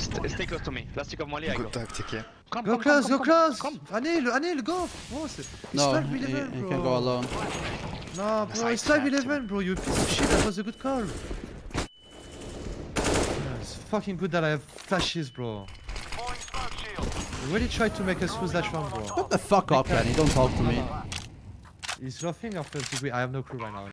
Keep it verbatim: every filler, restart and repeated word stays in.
St stay close to me. Last tick of Molly, I go. Good tactic, yeah. Come, Go come, close, come, go come, close! Come. Anil, Anil, go! What? No, he, he can go alone. No, bro, it's five eleven, bro, you piece of shit, that was a good call. Yeah, it's fucking good that I have flashes, bro. You really tried to make us lose that round, bro. Shut the fuck up, Kenny. Don't talk to me. He's laughing or first degree, I have no clue right now.